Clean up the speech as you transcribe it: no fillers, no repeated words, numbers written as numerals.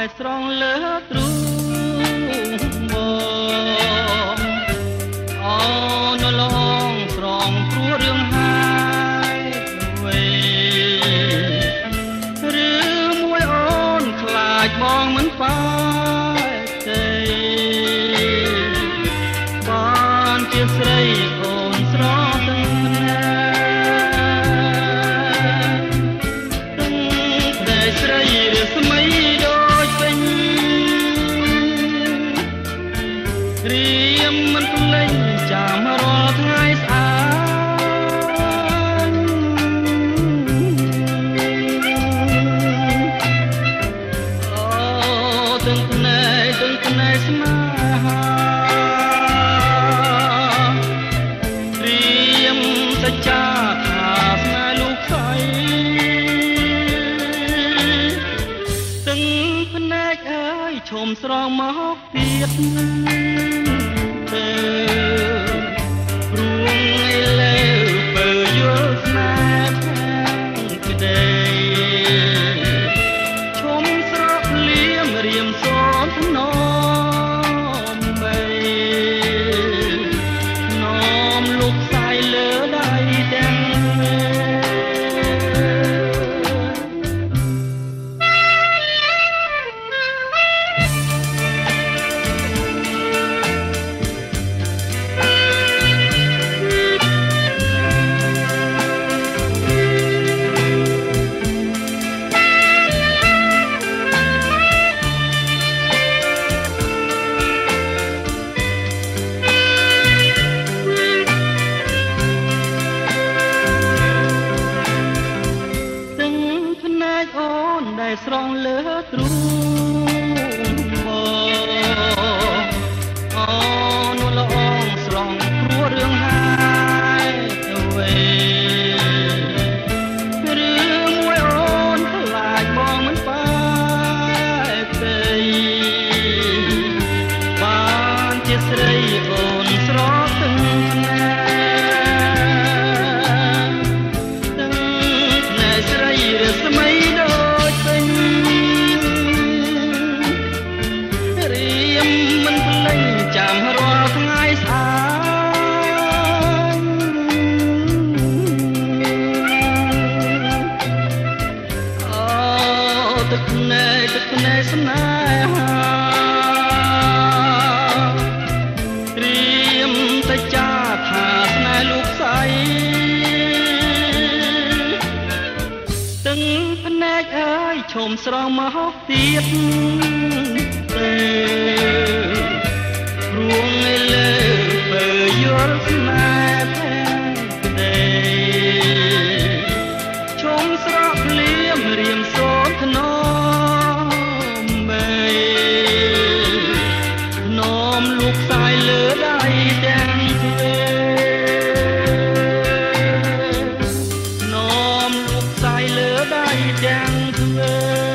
ស្រង់លើទ្រូងបងអូនឡងស្រង់ព្រោះរឿងហើយអ្វីឬមួយអូនខ្លាចបងមិនបែកទេបានជាស្រីអូនស្រស់ទាំងភ្នែកស្រីរស្មីដូចពេញរៀមមិនគំលេងចាំរាល់ថ្ងៃស្អាតអូទាំងភ្នែកស្នេហារៀមសច្ចាថាស្នេហ៍លោកស្រីភ្នែកអើយឈុំស្រងមកទៀតទៅព្រួងឯលើបើយល់ស្នេហ៍ក្ដីឈុំស្រក់លៀមរៀមសូនថ្នមបីនោមលោកស្រីលើដៃទាំងដែលស្រង់លើទ្រូងបងអូនល្អងស្រង់ព្រោះរឿងហើយអ្វីរឿងមួយអូនខ្លាចបងមិនបែកទេបានជាស្រីអូនស្រស់ទាំងភ្នែកទាំងភ្នែកស្រីរស្មីចាំរាល់ថ្ងៃស្អាតអូទឹកភ្នែកស្នេហាត្រៀមតែចាថាស្នេហ៍លោកស្រីទាំងភ្នែកអើយឈុំស្រងមកទៀតទេព្រួងឯលើបើយល់ស្នេហ៍ក្ដីឈុំស្រក់លៀមរៀមសូនថ្នមបីនោមលោកស្រីលើដៃទាំងទ្វេនោមលោកស្រីលើដៃទាំងទ្វេ